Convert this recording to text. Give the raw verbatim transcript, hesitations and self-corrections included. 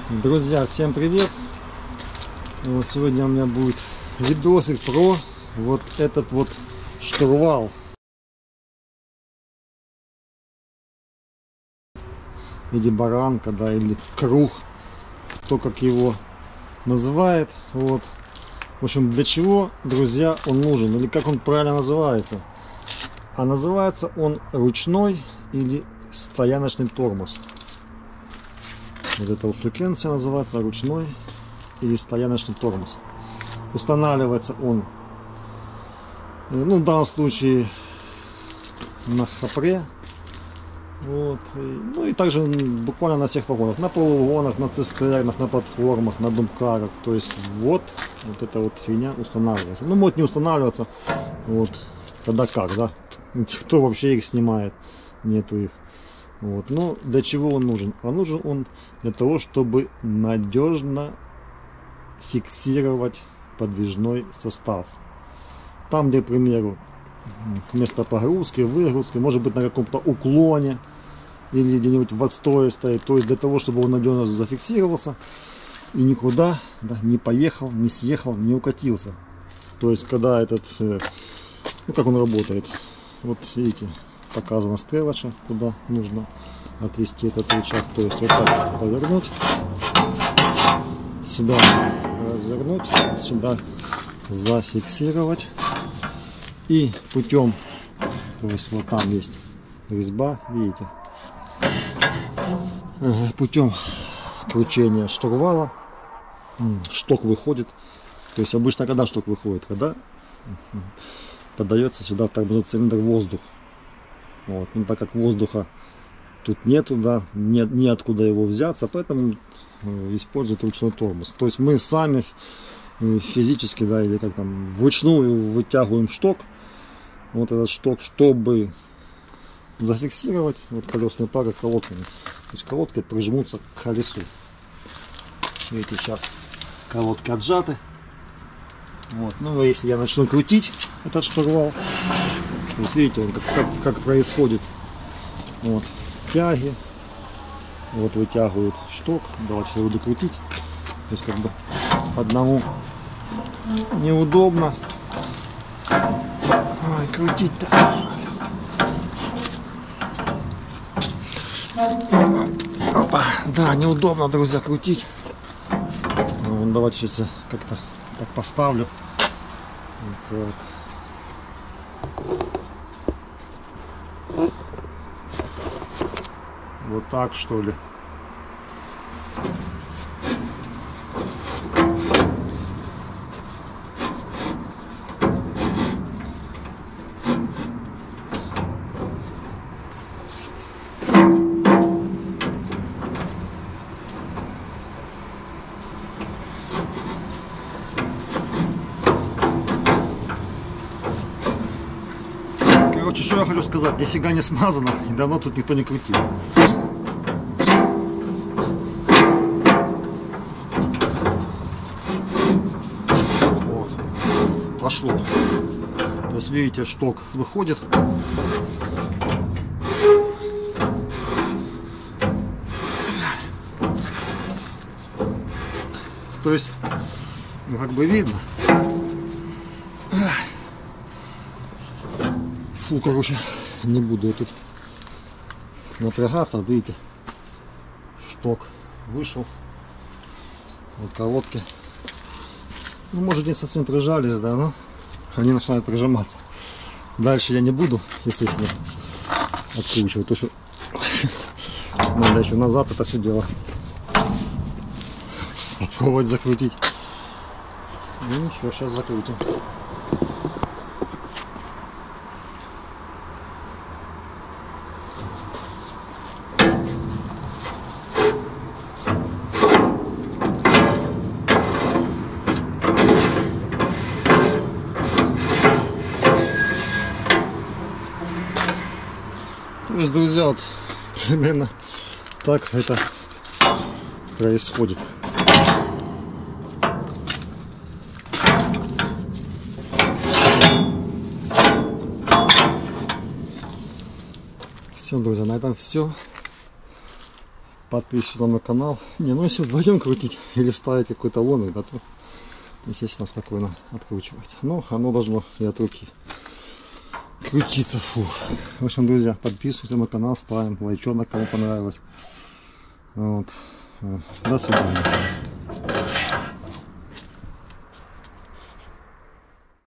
Друзья, всем привет! Вот сегодня у меня будет видосик про вот этот вот штурвал. Или баранка, да, или круг, кто как его называет. Вот. В общем, для чего, друзья, он нужен, или как он правильно называется? А называется он ручной или стояночный тормоз. Вот эта вот штукенция называется ручной или стояночный тормоз. Устанавливается он, ну, в данном случае на хопре. Вот. И, ну и также буквально на всех вагонах, на полувагонах, на цистернах, на платформах, на думкарах. То есть вот, вот эта вот фигня устанавливается. Ну, может не устанавливаться, вот, когда как, да, кто вообще их снимает, нету их. Вот. Но для чего он нужен? А нужен он для того, чтобы надежно фиксировать подвижной состав. Там, где, к примеру, вместо погрузки, выгрузки, может быть на каком-то уклоне или где-нибудь в отстое стоит. То есть для того, чтобы он надежно зафиксировался и никуда, да, не поехал, не съехал, не укатился. То есть когда этот, ну как он работает, вот видите, показана стрелочка, куда нужно отвести этот рычаг. То есть вот так повернуть, сюда развернуть, сюда зафиксировать. И путем, то есть вот там есть резьба, видите, путем кручения штурвала шток выходит. То есть обычно когда шток выходит? Когда подается сюда в тормозной цилиндр воздух. Вот. Ну, так как воздуха тут нету, да, нет, неоткуда его взяться, поэтому используют ручной тормоз. То есть мы сами физически, да, или как там, вручную вытягиваем шток. Вот этот шток, чтобы зафиксировать вот колесные пары колодками. То есть колодки прижмутся к колесу. Видите, сейчас колодки отжаты. Вот. Ну, если я начну крутить этот штурвал, то есть видите, он как, как, как происходит. Вот тяги, вот вытягивают шток. Давайте я буду крутить. То есть как бы одному неудобно. Ой, крутить-то. Опа, да, неудобно, друзья, крутить. Ну, давайте сейчас я как-то так поставлю. Вот так. Вот так, что ли. Короче, что я хочу сказать, нифига не смазано, и давно тут никто не крутил. Вот, пошло. То есть, видите, шток выходит. То есть, ну, как бы видно. Фу, короче, не буду я тут напрягаться. Видите, шток вышел. Вот колодки. Ну, может, не совсем прижались, да, но они начинают прижиматься. Дальше я не буду, естественно, откручивать. То, что надо еще назад это все дело попробовать закрутить. Ну ничего, сейчас закрутим. То есть, друзья, вот примерно так это происходит. Все, друзья, на этом все. Подписывайтесь на мой канал. Не, ну если вдвоем крутить или вставить какой-то ломик, да, то, естественно, спокойно откручивается. Но оно должно и от руки крутиться. Фу. В общем, друзья, подписывайтесь на мой канал, ставим лайчонок, кому понравилось. Вот. До свидания.